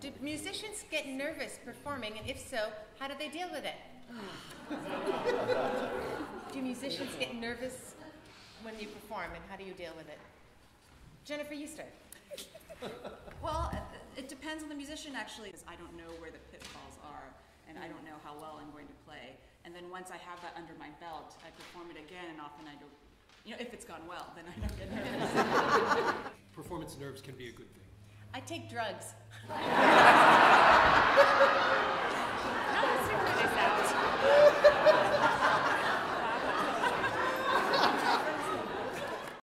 Do musicians get nervous performing, and if so, how do they deal with it? Do musicians get nervous when you perform, and how do you deal with it? Jennifer, you start. Well, it depends on the musician, actually, because I don't know where the pitfalls are, and I don't know how well I'm going to play. And then once I have that under my belt, I perform it again, and often I don't, if it's gone well, then I don't get nervous. Performance nerves can be a good thing. I take drugs.